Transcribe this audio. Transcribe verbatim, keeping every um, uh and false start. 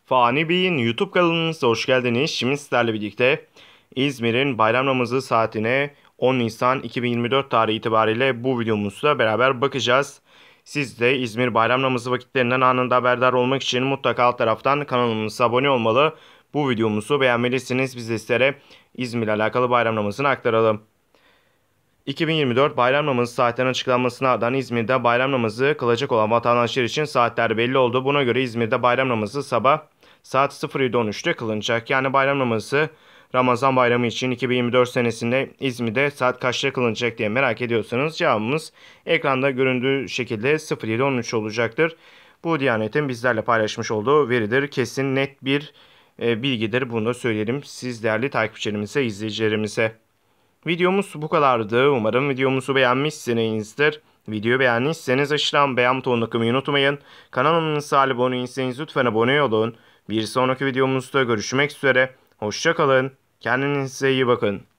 Fani Bey'in YouTube kanalımıza hoş geldiniz. Şimdi sizlerle birlikte İzmir'in bayram namazı saatine on Nisan iki bin yirmi dört tarihi itibariyle bu videomuzda beraber bakacağız. Siz de İzmir bayram namazı vakitlerinden anında haberdar olmak için mutlaka alt taraftan kanalımıza abone olmalı. Bu videomuzu beğenmelisiniz. Biz de sizlere İzmir ile alakalı bayram namazını aktaralım. iki bin yirmi dört bayram namazı saatlerinin açıklanmasına ardından İzmir'de bayram namazı kılacak olan vatandaşlar için saatler belli oldu. Buna göre İzmir'de bayram namazı sabah saat sıfır yedi on üçte kılınacak. Yani bayram namazı Ramazan bayramı için iki bin yirmi dört senesinde İzmir'de saat kaçta kılınacak diye merak ediyorsanız cevabımız ekranda göründüğü şekilde sıfır yedi on üç olacaktır. Bu Diyanet'in bizlerle paylaşmış olduğu veridir. Kesin net bir e, bilgidir. Bunu da söyleyelim siz değerli takipçilerimize, izleyicilerimize. Videomuz bu kadardı. Umarım videomuzu beğenmişsinizdir. Videoyu beğendiyseniz aşağıdan beğen butonuna tıklamayı unutmayın. Kanalımıza abone değilseniz lütfen abone olun. Bir sonraki videomuzda görüşmek üzere. Hoşça kalın. Kendinize iyi bakın.